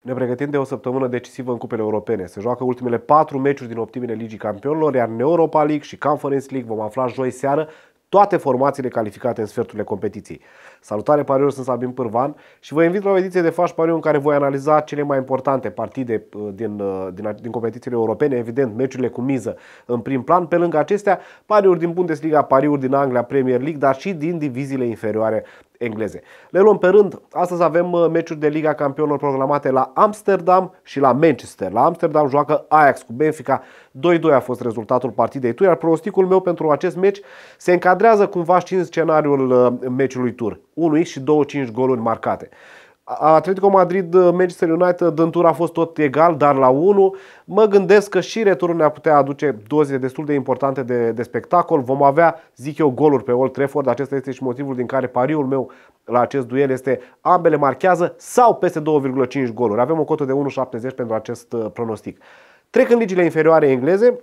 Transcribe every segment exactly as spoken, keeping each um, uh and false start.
Ne pregătim de o săptămână decisivă în cupele europene. Se joacă ultimele patru meciuri din optimile Ligii Campionilor, iar în Europa League și Conference League vom afla joi seară toate formațiile calificate în sferturile competiției. Salutare pariuri, sunt Sabin Pârvan și vă invit la o ediție de Flash Pariu în care voi analiza cele mai importante partide din, din, din competițiile europene, evident meciurile cu miză în prim plan, pe lângă acestea pariuri din Bundesliga, pariuri din Anglia, Premier League, dar și din diviziile inferioare engleze. Le luăm pe rând. Astăzi avem meciuri de Liga Campionilor programate la Amsterdam și la Manchester. La Amsterdam joacă Ajax cu Benfica. doi doi a fost rezultatul partidei tur, iar pronosticul meu pentru acest meci se încadrează cumva și în scenariul meciului tur. unu x și doi virgulă cinci goluri marcate. Atletico Madrid, Manchester United, în tur a fost tot egal, dar la unu. Mă gândesc că și returul ne-a putea aduce doze destul de importante de, de spectacol. Vom avea, zic eu, goluri pe Old Trafford. Acesta este și motivul din care pariul meu la acest duel este ambele marchează sau peste doi virgulă cinci goluri. Avem o cotă de unu virgulă șaptezeci pentru acest pronostic. Trec în ligile inferioare engleze.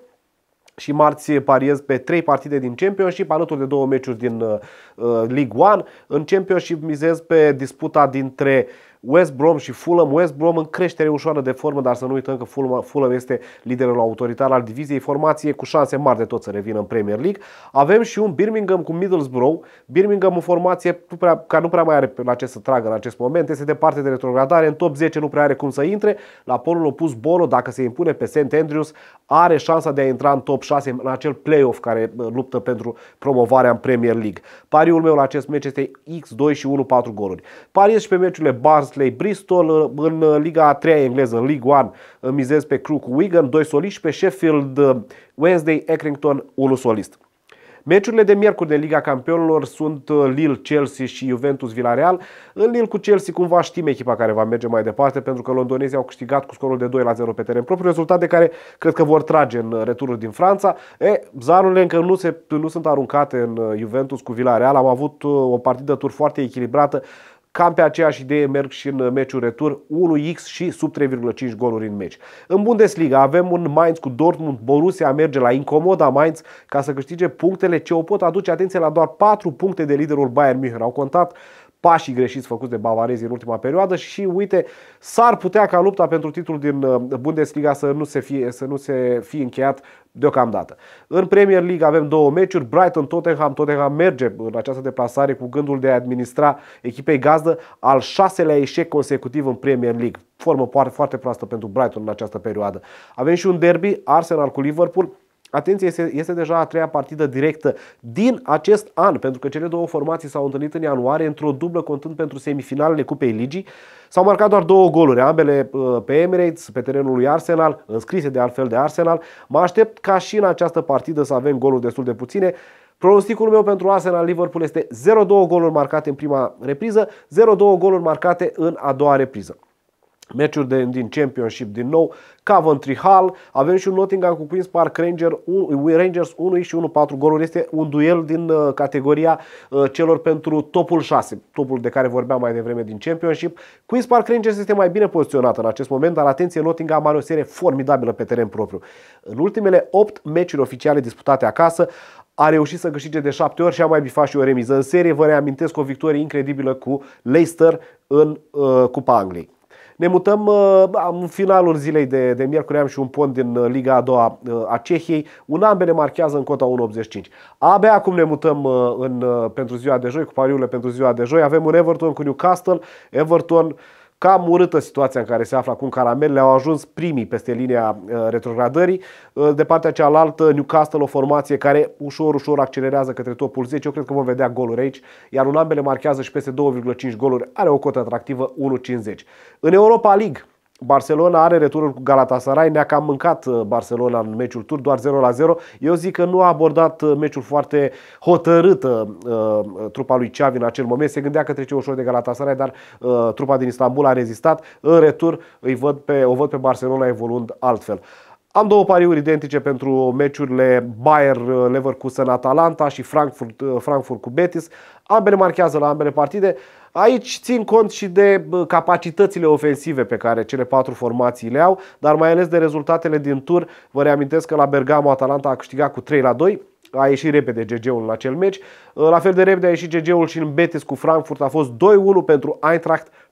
Și marți pariez pe trei partide din Championship, alături de două meciuri din uh, League One. În Championship mizez pe disputa dintre West Brom și Fulham. West Brom în creștere ușoară de formă, dar să nu uităm că Fulham este liderul autoritar al diviziei, formație cu șanse mari de tot să revină în Premier League. Avem și un Birmingham cu Middlesbrough. Birmingham, o formație nu prea, care nu prea mai are la ce să tragă în acest moment, este departe de retrogradare, în top zece nu prea are cum să intre. La polul opus, Bolo, dacă se impune pe Saint Andrews, are șansa de a intra în top șase în acel play-off care luptă pentru promovarea în Premier League. Pariul meu la acest meci este X doi și unu virgulă patru goluri. Pariez și pe meciurile Barnsley Bristol. În Liga a treia engleză, în League One, mizez pe Crewe cu Wigan, doi soliști, pe Sheffield Wednesday Accrington, unu solist. Meciurile de miercuri de Liga Campionilor sunt Lille, Chelsea și Juventus Villarreal. În Lille cu Chelsea cumva știm echipa care va merge mai departe, pentru că londonezii au câștigat cu scorul de doi la zero pe teren propriu, rezultat de care cred că vor trage în returul din Franța. E, zarurile încă nu, se, nu sunt aruncate în Juventus cu Villarreal. Am avut o partidă tur foarte echilibrată. Cam pe aceeași idee merg și în meciul retur, unu x și sub trei virgulă cinci goluri în meci. În Bundesliga avem un Mainz cu Dortmund. Borussia merge la incomoda Mainz ca să câștige punctele ce o pot aduce, atenție, la doar patru puncte de liderul Bayern München. Au contat pașii greșiți făcuți de bavarezii în ultima perioadă și uite, s-ar putea ca lupta pentru titlul din Bundesliga să nu se fie, să nu se fie încheiat deocamdată. În Premier League avem două meciuri, Brighton-Tottenham. Tottenham merge în această deplasare cu gândul de a administra echipei gazdă al șaselea eșec consecutiv în Premier League. Formă foarte proastă pentru Brighton în această perioadă. Avem și un derby, Arsenal cu Liverpool. Atenție, este, este deja a treia partidă directă din acest an, pentru că cele două formații s-au întâlnit în ianuarie într-o dublă, contând pentru semifinalele Cupei Ligii. S-au marcat doar două goluri, ambele pe Emirates, pe terenul lui Arsenal, înscrise de altfel de Arsenal. Mă aștept ca și în această partidă să avem goluri destul de puține. Pronosticul meu pentru Arsenal-Liverpool este zero doi goluri marcate în prima repriză, zero doi goluri marcate în a doua repriză. Meciuri de, din Championship din nou, Coventry Hull, avem și un Nottingham cu Queen's Park Rangers, Rangers unu x și unu virgulă patru goluri. Este un duel din uh, categoria uh, celor pentru topul șase, topul de care vorbeam mai devreme din Championship. Queen's Park Rangers este mai bine poziționată în acest moment, dar atenție, Nottingham are o serie formidabilă pe teren propriu. În ultimele opt meciuri oficiale disputate acasă, a reușit să câștige de șapte ori și a mai bifat și o remiză în serie. Vă reamintesc o victorie incredibilă cu Leicester în uh, Cupa Angliei. Ne mutăm în finalul zilei de, de miercuri, am și un pont din Liga a doua a Cehiei. Un ambele marchează în cota unu virgulă optzeci și cinci. Abia acum ne mutăm în, pentru ziua de joi, cu pariurile pentru ziua de joi. Avem un Everton cu Newcastle. Everton, cam urâtă situația în care se află acum caramelele, au ajuns primii peste linia retrogradării. De partea cealaltă, Newcastle, o formație care ușor, ușor accelerează către topul zece. Eu cred că vom vedea goluri aici, iar un ambele marchează și peste doi virgulă cinci goluri, are o cotă atractivă unu virgulă cincizeci. În Europa League, Barcelona are returul cu Galatasaray. Ne-a cam mâncat Barcelona în meciul tur, doar zero la zero. Eu zic că nu a abordat meciul foarte hotărât uh, trupa lui Xavi în acel moment. Se gândea că trece ușor de Galatasaray, dar uh, trupa din Istanbul a rezistat. În retur îi văd pe, o văd pe Barcelona evoluând altfel. Am două pariuri identice pentru meciurile Bayer Leverkusen-Atalanta și Frankfurt, Frankfurt cu Betis. Ambele marchează la ambele partide. Aici țin cont și de capacitățile ofensive pe care cele patru formații le au, dar mai ales de rezultatele din tur. Vă reamintesc că la Bergamo Atalanta a câștigat cu trei la doi. A ieșit repede G G-ul în acel meci. La fel de repede a ieșit G G-ul și în Betis cu Frankfurt. A fost doi unu pentru Eintracht.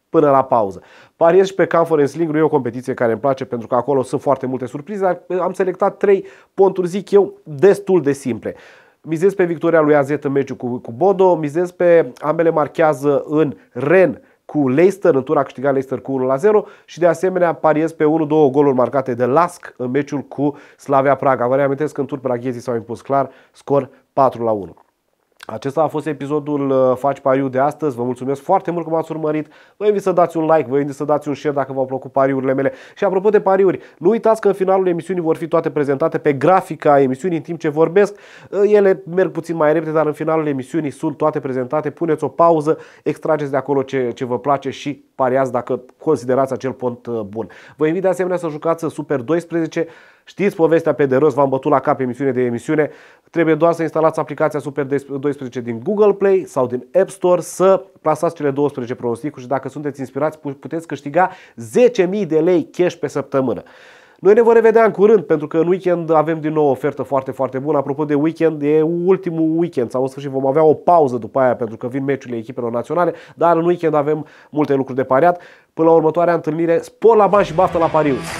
până la pauză. Pariez și pe Conference League, nu e o competiție care îmi place pentru că acolo sunt foarte multe surprize, dar am selectat trei ponturi, zic eu, destul de simple. Mizez pe victoria lui A Z în meciul cu, cu Bodo, mizez pe ambele marchează în Rennes cu Leicester, în tura a câștigat Leicester cu unu la zero și de asemenea pariez pe unu două goluri marcate de Lask în meciul cu Slavia Praga. Vă reamintesc că în tur praghezii s-au impus clar, scor patru la unu. Acesta a fost episodul Faci Pariu de astăzi. Vă mulțumesc foarte mult că m-ați urmărit. Vă invit să dați un like, vă invit să dați un share dacă v-au plăcut pariurile mele. Și apropo de pariuri, nu uitați că în finalul emisiunii vor fi toate prezentate pe grafica emisiunii în timp ce vorbesc. Ele merg puțin mai repede, dar în finalul emisiunii sunt toate prezentate. Puneți o pauză, extrageți de acolo ce, ce vă place și pariați dacă considerați acel pont bun. Vă invit de asemenea să jucați Super doisprezece. Știți povestea pe de rost, v-am bătut la cap emisiune de emisiune. Trebuie doar să instalați aplicația Super doisprezece din Google Play sau din App Store, să plasați cele douăsprezece pronosticuri și dacă sunteți inspirați puteți câștiga zece mii de lei cash pe săptămână. Noi ne vom revedea în curând, pentru că în weekend avem din nou o ofertă foarte, foarte bună. Apropo de weekend, e ultimul weekend sau în sfârșit vom avea o pauză după aia pentru că vin meciurile echipelor naționale, dar în weekend avem multe lucruri de pariat. Până la următoarea întâlnire, spor la bani și baftă la pariu!